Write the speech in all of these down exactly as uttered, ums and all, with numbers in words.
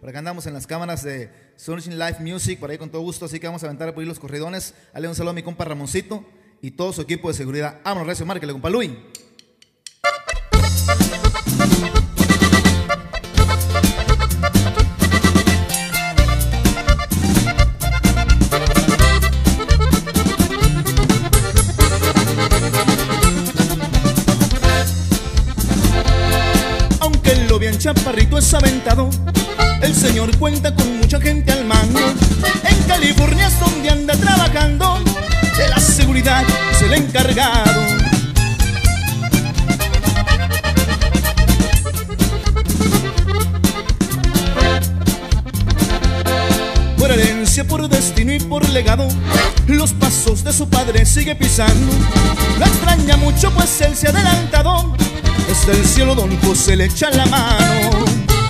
Por acá andamos en las cámaras de Sunshine Live Music, por ahí con todo gusto, así que vamos a aventar por ahí los corridones. Dale un saludo a mi compa Ramoncito y todo su equipo de seguridad. Vámonos, recio, márquele, compa Luis. Aunque lo bien chaparrito es aventado, el señor cuenta con mucha gente al mando. En California es donde anda trabajando, de la seguridad es el encargado. Por herencia, por destino y por legado, los pasos de su padre sigue pisando. Lo extraña mucho pues él se ha adelantado, desde el cielo don José le echa la mano.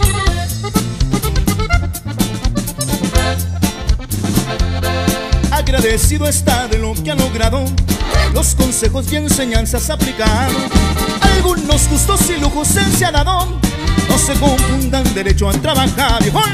Agradecido está de lo que ha logrado, los consejos y enseñanzas aplicado. Algunos gustos y lujos él se ha dado, no se confundan, derecho a trabajar, viejo.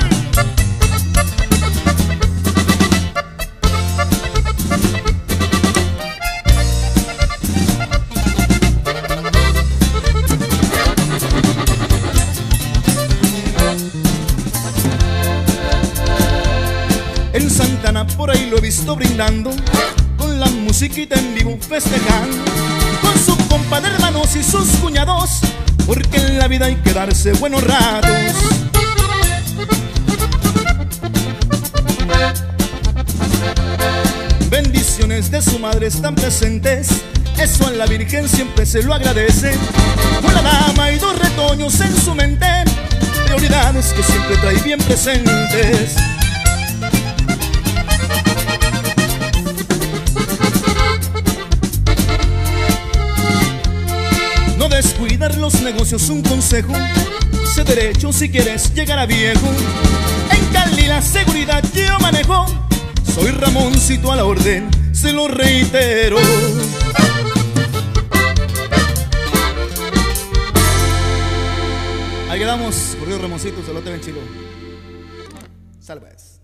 En Santana por ahí lo he visto brindando, con la musiquita en vivo festejando, con su compa de hermanos y sus cuñados, porque en la vida hay que darse buenos ratos. Bendiciones de su madre están presentes, eso a la Virgen siempre se lo agradece. Una dama y dos retoños en su mente, prioridades que siempre trae bien presentes. No descuidar los negocios, un consejo, sé derecho si quieres llegar a viejo. En Cali la seguridad yo manejo, soy Ramoncito a la orden, se lo reitero. Ahí quedamos, corrido Ramoncito, se lo te ven chilo. Salves.